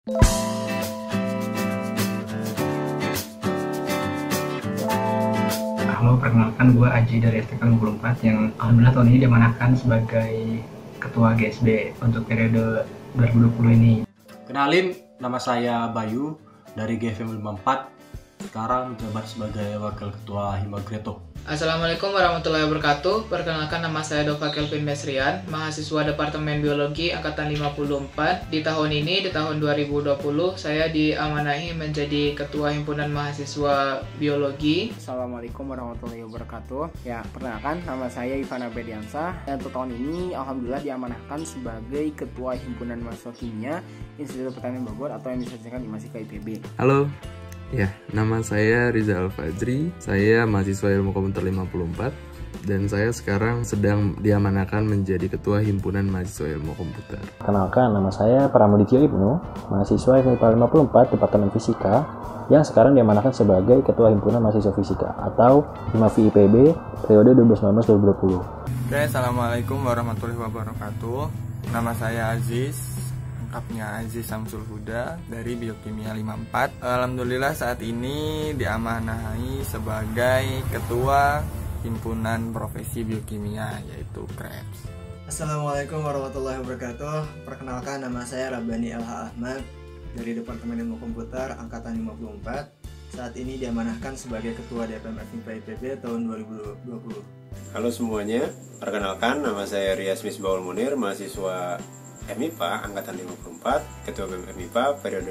Halo, perkenalkan gue Aji dari STK 54 yang alhamdulillah tahun ini diamanahkan sebagai Ketua GSB untuk periode 2020 ini. Kenalin, nama saya Bayu dari GFM 54, sekarang menjabat sebagai Wakil Ketua Himagreto. Assalamualaikum warahmatullahi wabarakatuh. Perkenalkan, nama saya Dova Kelvin Mesrian, mahasiswa Departemen Biologi Angkatan 54. Di tahun ini, di tahun 2020, saya diamanahi menjadi Ketua Himpunan Mahasiswa Biologi. Assalamualaikum warahmatullahi wabarakatuh. Ya, perkenalkan, nama saya Ivan Abediansah. Dan untuk tahun ini, alhamdulillah diamanahkan sebagai Ketua Himpunan Mahasiswa Kimia Institut Pertanian Bogor atau yang disingkat IMASI KIPB. Halo. Ya, nama saya Riza Al-Fajri, saya mahasiswa Ilmu Komputer 54 dan saya sekarang sedang diamanahkan menjadi Ketua Himpunan Mahasiswa Ilmu Komputer. Kenalkan, nama saya Pramudityo Ibnu, mahasiswa FMIPA 54 Departemen Fisika yang sekarang diamanahkan sebagai Ketua Himpunan Mahasiswa Fisika atau HIMAFI IPB periode 2019-2020. Oke, Assalamualaikum warahmatullahi wabarakatuh. Nama saya Aziz, lengkapnya Aziz Samsul Huda dari Biokimia 54. Alhamdulillah saat ini diamanahi sebagai Ketua Himpunan Profesi Biokimia yaitu KREPS. Assalamualaikum warahmatullahi wabarakatuh. Perkenalkan, nama saya Rabani Elha Ahmad dari Departemen Ilmu Komputer Angkatan 54. Saat ini diamanahkan sebagai Ketua DPM FMIPA IPB tahun 2020. Halo semuanya, perkenalkan nama saya Rias Misbaul Munir, mahasiswa MIPA Angkatan 54, Ketua BEM MIPA periode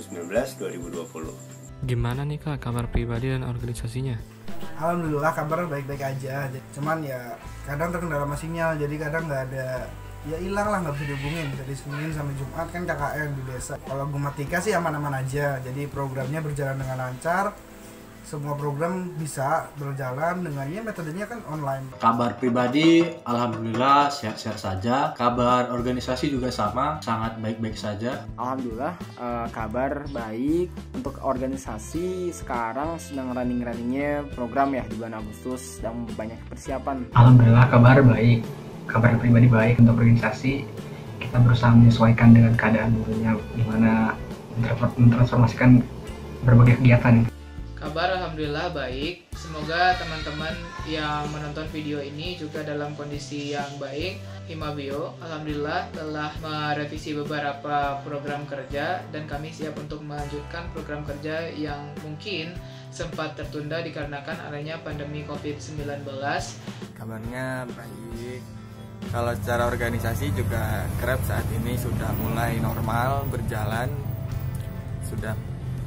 2019-2020. Gimana nih Kak kabar pribadi dan organisasinya? Alhamdulillah kabar baik-baik aja. Cuman ya kadang terkendala sama sinyal, jadi kadang nggak ada, ya hilang lah, nggak bisa dihubungin dari Senin sampai Jumat kan KKN di desa. Kalau Gumatika sih aman-aman aja, jadi programnya berjalan dengan lancar. Semua program bisa berjalan dengannya, metodenya kan online. Kabar pribadi, alhamdulillah sehat-sehat saja. Kabar organisasi juga sama, sangat baik-baik saja. Alhamdulillah kabar baik. Untuk organisasi sekarang sedang running-runningnya program ya di bulan Agustus, sedang banyak persiapan. Alhamdulillah kabar baik, kabar pribadi baik. Untuk organisasi kita berusaha menyesuaikan dengan keadaan tentunya, dimana mentransformasikan berbagai kegiatan. Kabar alhamdulillah baik. Semoga teman-teman yang menonton video ini juga dalam kondisi yang baik. Himabio alhamdulillah telah merevisi beberapa program kerja dan kami siap untuk melanjutkan program kerja yang mungkin sempat tertunda dikarenakan adanya pandemi COVID-19. Kabarnya baik. Kalau secara organisasi juga KREPS saat ini sudah mulai normal berjalan, sudah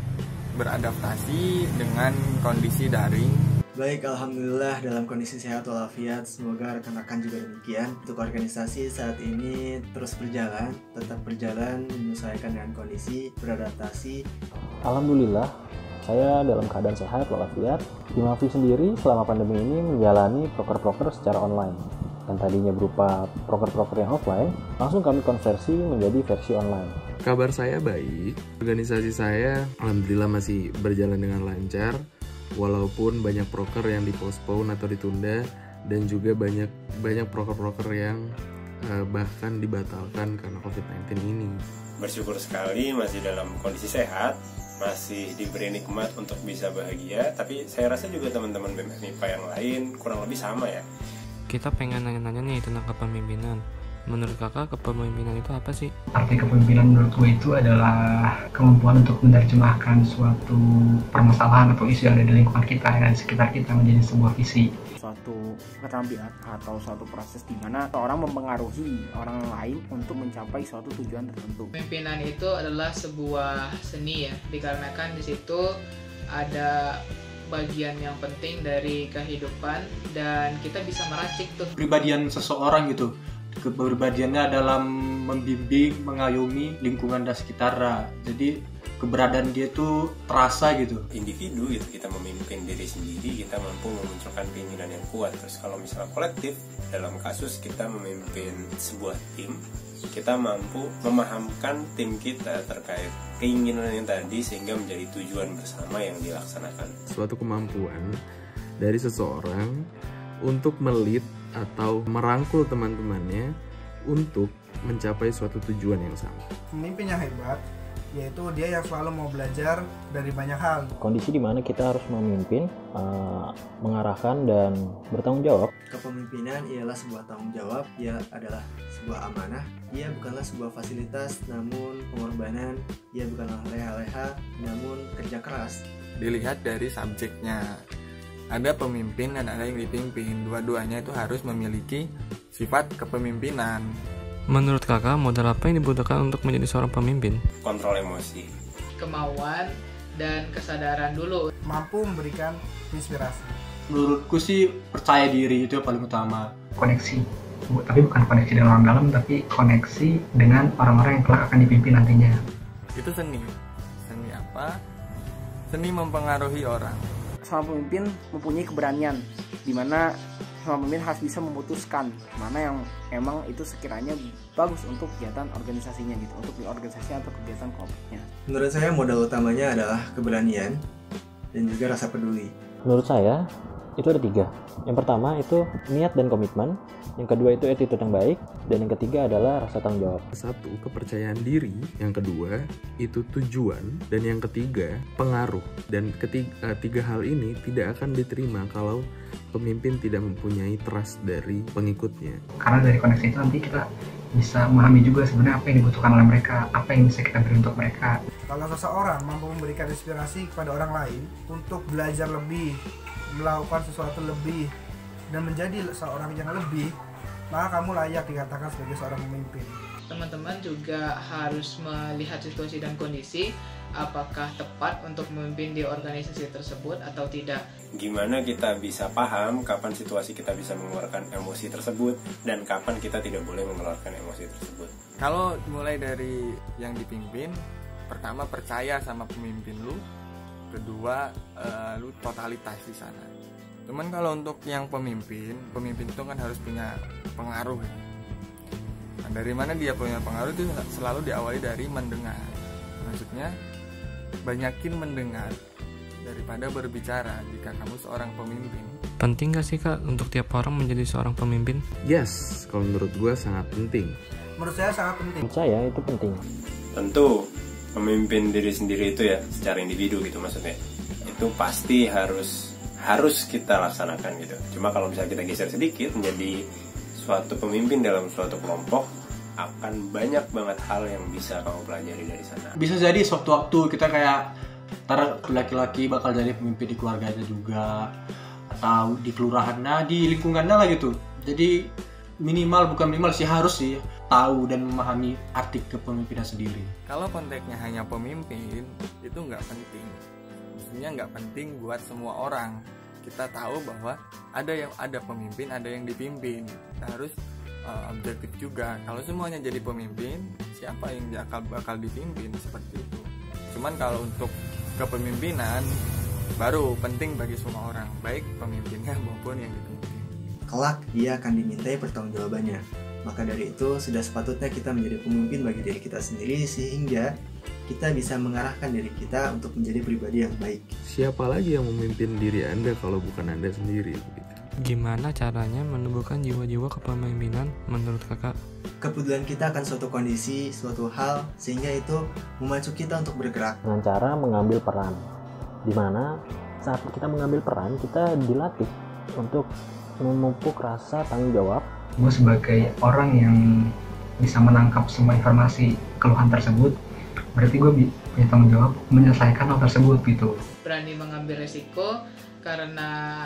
beradaptasi dengan kondisi daring. Baik, alhamdulillah dalam kondisi sehat walafiat. Semoga rekan-rekan juga demikian. Untuk organisasi saat ini terus berjalan, tetap berjalan, menyesuaikan dengan kondisi, beradaptasi. Alhamdulillah, saya dalam keadaan sehat walafiat. HIMAFI sendiri selama pandemi ini menjalani proker-proker secara online. Dan tadinya berupa proker-proker yang offline, langsung kami konversi menjadi versi online. Kabar saya baik, organisasi saya alhamdulillah masih berjalan dengan lancar, walaupun banyak proker yang dipospon atau ditunda, dan juga banyak proker-proker yang bahkan dibatalkan karena COVID-19 ini. Bersyukur sekali masih dalam kondisi sehat, masih diberi nikmat untuk bisa bahagia, tapi saya rasa juga teman-teman BEM MIPA yang lain kurang lebih sama ya. Kita pengen nanya-nanya nih tentang kepemimpinan. Menurut kakak, kepemimpinan itu apa sih? Arti kepemimpinan menurut gue itu adalah kemampuan untuk menerjemahkan suatu permasalahan atau isu yang ada di lingkungan kita dan sekitar kita menjadi sebuah visi. Suatu keterampilan atau suatu proses di mana orang mempengaruhi orang lain untuk mencapai suatu tujuan tertentu. Pemimpinan itu adalah sebuah seni ya, dikarenakan di situ ada bagian yang penting dari kehidupan dan kita bisa meracik tuh Kepribadian seseorang gitu. Kepribadiannya dalam membimbing, mengayomi lingkungan dan sekitarnya. Jadi keberadaan dia tuh terasa gitu. Individu gitu, kita memimpin diri sendiri, kita mampu memunculkan keinginan yang kuat. Terus kalau misalnya kolektif, dalam kasus kita memimpin sebuah tim, kita mampu memahamkan tim kita terkait keinginan yang tadi sehingga menjadi tujuan bersama yang dilaksanakan. Suatu kemampuan dari seseorang untuk melit atau merangkul teman-temannya untuk mencapai suatu tujuan yang sama. Pemimpin yang hebat yaitu dia yang selalu mau belajar dari banyak hal. Kondisi di mana kita harus memimpin, mengarahkan dan bertanggung jawab. Kepemimpinan ialah sebuah tanggung jawab, ia adalah sebuah amanah, ia bukanlah sebuah fasilitas namun pengorbanan, ia bukanlah leha-leha namun kerja keras. Dilihat dari subjeknya, ada pemimpin dan ada yang dipimpin, dua-duanya itu harus memiliki sifat kepemimpinan. Menurut kakak, modal apa yang dibutuhkan untuk menjadi seorang pemimpin? Kontrol emosi, Kemauan dan kesadaran dulu. Mampu memberikan inspirasi. Menurutku sih percaya diri itu yang paling utama. Koneksi, tapi bukan koneksi dengan orang dalam, tapi koneksi dengan orang-orang yang kelak akan dipimpin nantinya. Itu seni. Seni apa? Seni mempengaruhi orang. Seorang pemimpin mempunyai keberanian, di mana seorang pemimpin harus bisa memutuskan mana yang emang itu sekiranya bagus untuk kegiatan organisasinya gitu, untuk di organisasi atau kegiatan kelompoknya. Menurut saya modal utamanya adalah keberanian dan juga rasa peduli. Menurut saya itu ada 3. Yang pertama itu niat dan komitmen, yang kedua itu attitude yang baik, dan yang ketiga adalah rasa tanggung jawab. 1. Kepercayaan diri, yang kedua itu tujuan, dan yang ketiga pengaruh. Dan tiga hal ini tidak akan diterima kalau pemimpin tidak mempunyai trust dari pengikutnya. Karena dari koneksi itu nanti kita bisa memahami juga sebenarnya apa yang dibutuhkan oleh mereka, apa yang bisa kita beri untuk mereka. Kalau seseorang mampu memberikan inspirasi kepada orang lain untuk belajar lebih, melakukan sesuatu lebih, dan menjadi seorang yang lebih, maka kamu layak dikatakan sebagai seorang pemimpin. Teman-teman juga harus melihat situasi dan kondisi, apakah tepat untuk memimpin di organisasi tersebut atau tidak. Gimana kita bisa paham kapan situasi kita bisa mengeluarkan emosi tersebut dan kapan kita tidak boleh mengeluarkan emosi tersebut. Kalau mulai dari yang dipimpin, pertama percaya sama pemimpin lu, kedua lu totalitas di sana. Cuman kalau untuk yang pemimpin itu kan harus punya pengaruh. Nah, dari mana dia punya pengaruh itu selalu diawali dari mendengar. Maksudnya banyakin mendengar daripada berbicara jika kamu seorang pemimpin. Penting gak sih kak untuk tiap orang menjadi seorang pemimpin? Yes, kalau menurut gue sangat penting. Menurut saya sangat penting. Menurut saya itu penting. Tentu memimpin diri sendiri itu ya secara individu gitu maksudnya. Itu pasti harus kita laksanakan gitu. Cuma kalau misalnya kita geser sedikit menjadi suatu pemimpin dalam suatu kelompok, akan banyak banget hal yang bisa kamu pelajari dari sana. Bisa jadi suatu waktu kita kayak ntar laki-laki bakal jadi pemimpin di keluarganya juga, atau di kelurahannya, di lingkungannya lah gitu. Jadi bukan minimal sih, harus sih tahu dan memahami arti kepemimpinan sendiri. Kalau konteksnya hanya pemimpin, itu nggak penting. Maksudnya nggak penting buat semua orang. Kita tahu bahwa ada pemimpin, ada yang dipimpin. Kita harus objektif juga. Kalau semuanya jadi pemimpin, siapa yang bakal dipimpin seperti itu. Cuman kalau untuk kepemimpinan baru penting bagi semua orang, baik pemimpinnya maupun yang dipimpin. Kelak ia akan dimintai pertanggungjawabannya. Maka dari itu sudah sepatutnya kita menjadi pemimpin bagi diri kita sendiri sehingga kita bisa mengarahkan diri kita untuk menjadi pribadi yang baik. Siapa lagi yang memimpin diri Anda kalau bukan Anda sendiri? Gimana caranya menumbuhkan jiwa-jiwa kepemimpinan menurut kakak? Kepedulian kita akan suatu kondisi, suatu hal, sehingga itu memacu kita untuk bergerak. Dengan cara mengambil peran, di mana saat kita mengambil peran, kita dilatih untuk memupuk rasa tanggung jawab. Gue sebagai orang yang bisa menangkap semua informasi keluhan tersebut, berarti gue punya tanggung jawab menyelesaikan hal tersebut gitu. Berani mengambil resiko, karena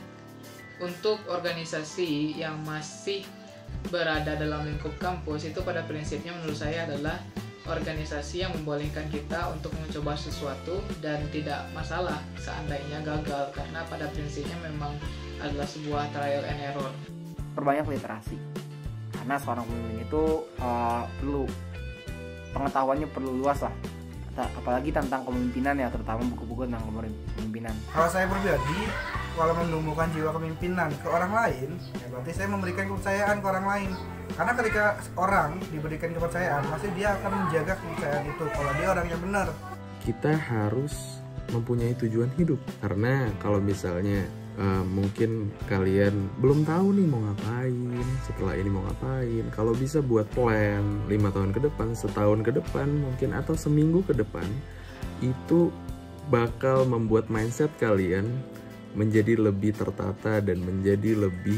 untuk organisasi yang masih berada dalam lingkup kampus itu pada prinsipnya menurut saya adalah organisasi yang membolehkan kita untuk mencoba sesuatu dan tidak masalah seandainya gagal, karena pada prinsipnya memang adalah sebuah trial and error. Perbanyak literasi, karena seorang pemimpin itu perlu pengetahuannya perlu luas lah, apalagi tentang kepemimpinan ya, terutama buku-buku tentang kepemimpinan. Kalau saya pribadi, kalau menumbuhkan jiwa kepemimpinan ke orang lain, ya berarti saya memberikan kepercayaan ke orang lain. Karena ketika orang diberikan kepercayaan, pasti dia akan menjaga kepercayaan itu kalau dia orang yang benar. Kita harus mempunyai tujuan hidup, karena kalau misalnya Mungkin kalian belum tahu nih mau ngapain, setelah ini mau ngapain. Kalau bisa buat plan 5 tahun ke depan, setahun ke depan mungkin, atau seminggu ke depan, itu bakal membuat mindset kalian menjadi lebih tertata dan menjadi lebih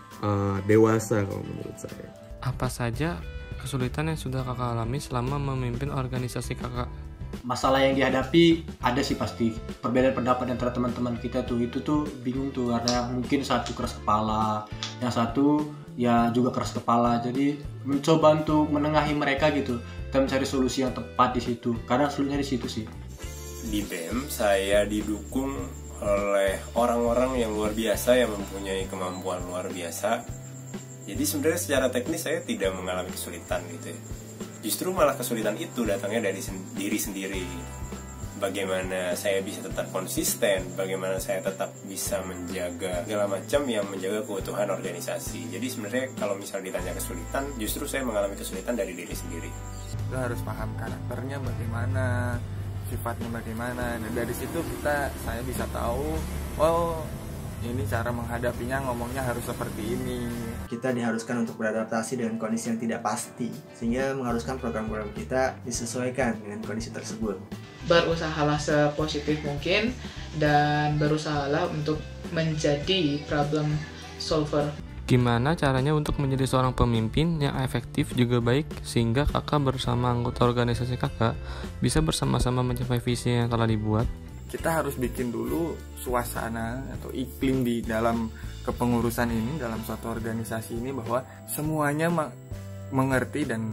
dewasa kalau menurut saya. Apa saja kesulitan yang sudah kakak alami selama memimpin organisasi kakak? Masalah yang dihadapi ada sih pasti. Perbedaan pendapat antara teman-teman kita itu tuh bingung tuh, karena mungkin satu keras kepala, yang satu ya juga keras kepala. Jadi mencoba untuk menengahi mereka gitu, kita mencari solusi yang tepat di situ, karena solusinya di situ sih. Di BEM saya didukung oleh orang-orang yang luar biasa, yang mempunyai kemampuan luar biasa. Jadi sebenarnya secara teknis saya tidak mengalami kesulitan gitu ya. Justru malah kesulitan itu datangnya dari diri sendiri. Bagaimana saya bisa tetap konsisten, bagaimana saya tetap bisa menjaga segala macam yang menjaga keutuhan organisasi. Jadi sebenarnya kalau misal ditanya kesulitan, justru saya mengalami kesulitan dari diri sendiri. Kita harus paham karakternya bagaimana, sifatnya bagaimana, dan dari situ saya bisa tahu, oh ini cara menghadapinya, ngomongnya harus seperti ini. Kita diharuskan untuk beradaptasi dengan kondisi yang tidak pasti, sehingga mengharuskan program-program kita disesuaikan dengan kondisi tersebut. Berusahalah sepositif mungkin dan berusahalah untuk menjadi problem solver. Gimana caranya untuk menjadi seorang pemimpin yang efektif juga baik, sehingga kakak bersama anggota organisasi kakak bisa bersama-sama mencapai visi yang telah dibuat? Kita harus bikin dulu suasana atau iklim di dalam kepengurusan ini, dalam suatu organisasi ini, bahwa semuanya mengerti dan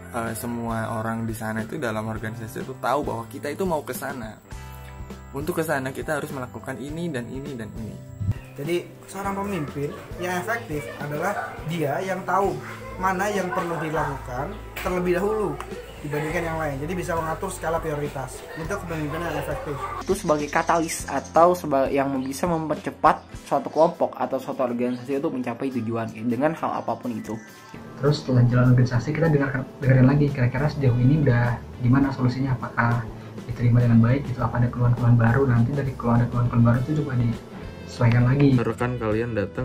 semua orang di sana itu dalam organisasi itu tahu bahwa kita itu mau ke sana. Untuk ke sana kita harus melakukan ini dan ini dan ini. Jadi seorang pemimpin yang efektif adalah dia yang tahu mana yang perlu dilakukan terlebih dahulu dibandingkan yang lain. Jadi bisa mengatur skala prioritas untuk kepemimpinan yang efektif. Itu sebagai katalis atau yang bisa mempercepat suatu kelompok atau suatu organisasi untuk mencapai tujuan dengan hal apapun itu. Terus setelah jalan organisasi kita dengerin lagi kira-kira sejauh ini udah gimana solusinya, apakah diterima dengan baik, itu apa ada keluhan-keluhan baru, nanti dari keluhan-keluhan baru itu juga disesuaikan lagi. Rekan kalian datang,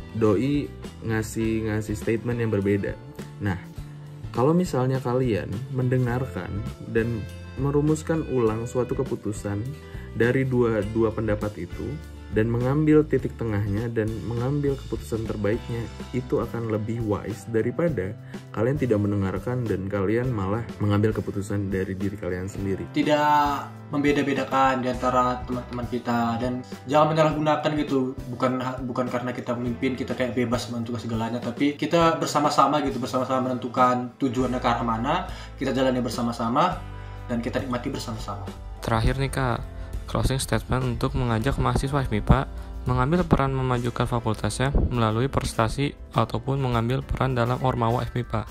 doi ngasih statement yang berbeda. Nah, kalau misalnya kalian mendengarkan dan merumuskan ulang suatu keputusan dari dua pendapat itu dan mengambil titik tengahnya dan mengambil keputusan terbaiknya, itu akan lebih wise daripada kalian tidak mendengarkan dan kalian malah mengambil keputusan dari diri kalian sendiri. Tidak membeda-bedakan di antara teman-teman kita, dan jangan menyalahgunakan gitu. Bukan karena kita memimpin kita kayak bebas menentukan segalanya, tapi kita bersama-sama gitu, bersama-sama menentukan tujuannya ke arah mana, kita jalani bersama-sama dan kita nikmati bersama-sama. Terakhir nih kak, closing statement untuk mengajak mahasiswa FMIPA mengambil peran memajukan fakultasnya melalui prestasi ataupun mengambil peran dalam Ormawa FMIPA.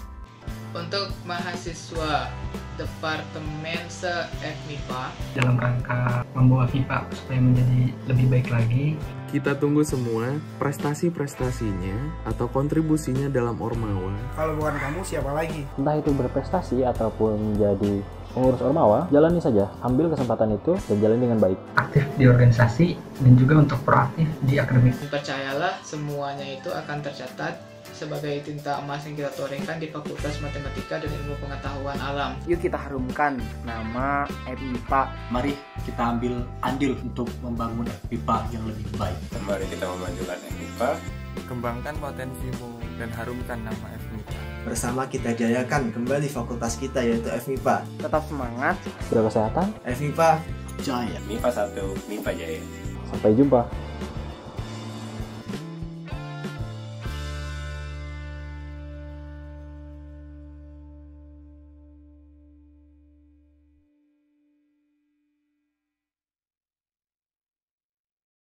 Untuk mahasiswa Departemen Se-FMIPA dalam rangka membawa FMIPA supaya menjadi lebih baik lagi, kita tunggu semua prestasi-prestasinya atau kontribusinya dalam Ormawa. Kalau bukan kamu siapa lagi? Entah itu berprestasi ataupun menjadi pengurus Ormawa, jalani saja, ambil kesempatan itu dan jalani dengan baik. Aktif di organisasi dan juga untuk proaktif di akademik. Percayalah, semuanya itu akan tercatat sebagai tinta emas yang kita torehkan di Fakultas Matematika dan Ilmu Pengetahuan Alam. Yuk kita harumkan nama FMIPA. Mari kita ambil andil untuk membangun FMIPA yang lebih baik. Mari kita memajukan FMIPA, Kembangkan potensimu dan harumkan nama FMIPA. Bersama kita jayakan kembali fakultas kita yaitu FMIPA. Tetap semangat, Berkesehatan, FMIPA Jaya. MIPA 1, MIPA Jaya. sampai jumpa.